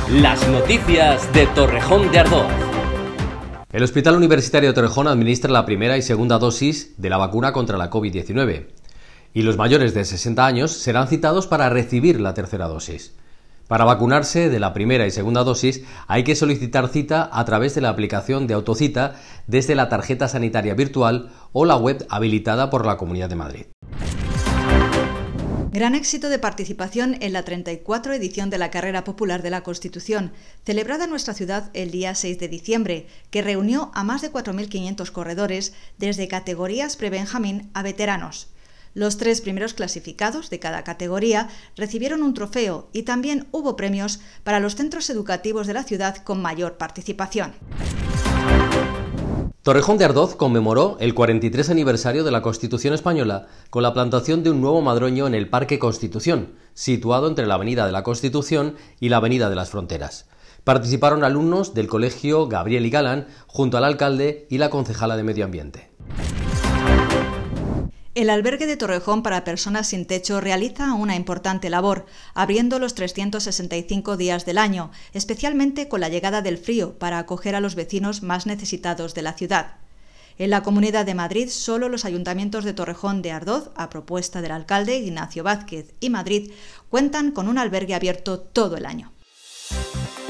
Las noticias de Torrejón de Ardoz. El Hospital Universitario de Torrejón administra la primera y segunda dosis de la vacuna contra la COVID-19 y los mayores de 60 años serán citados para recibir la tercera dosis. Para vacunarse de la primera y segunda dosis hay que solicitar cita a través de la aplicación de autocita desde la tarjeta sanitaria virtual o la web habilitada por la Comunidad de Madrid. Gran éxito de participación en la 34 edición de la Carrera Popular de la Constitución, celebrada en nuestra ciudad el día 6 de diciembre, que reunió a más de 4.500 corredores desde categorías prebenjamín a veteranos. Los 3 primeros clasificados de cada categoría recibieron un trofeo y también hubo premios para los centros educativos de la ciudad con mayor participación. Torrejón de Ardoz conmemoró el 43 aniversario de la Constitución española con la plantación de un nuevo madroño en el Parque Constitución, situado entre la Avenida de la Constitución y la Avenida de las Fronteras. Participaron alumnos del Colegio Gabriel y Galán junto al alcalde y la concejala de Medio Ambiente. El albergue de Torrejón para personas sin techo realiza una importante labor, abriendo los 365 días del año, especialmente con la llegada del frío, para acoger a los vecinos más necesitados de la ciudad. En la Comunidad de Madrid, solo los ayuntamientos de Torrejón de Ardoz, a propuesta del alcalde Ignacio Vázquez, y Madrid, cuentan con un albergue abierto todo el año.